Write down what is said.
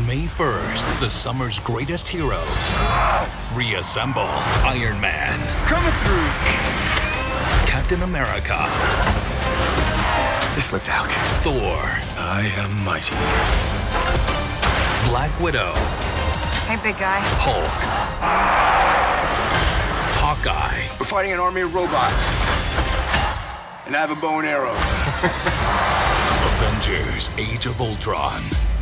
May 1st, the summer's greatest heroes reassemble. Iron Man. Coming through. Captain America. They slipped out. Thor. I am mighty. Black Widow. Hey, big guy. Hulk. Hawkeye. We're fighting an army of robots. And I have a bow and arrow. Avengers: Age of Ultron.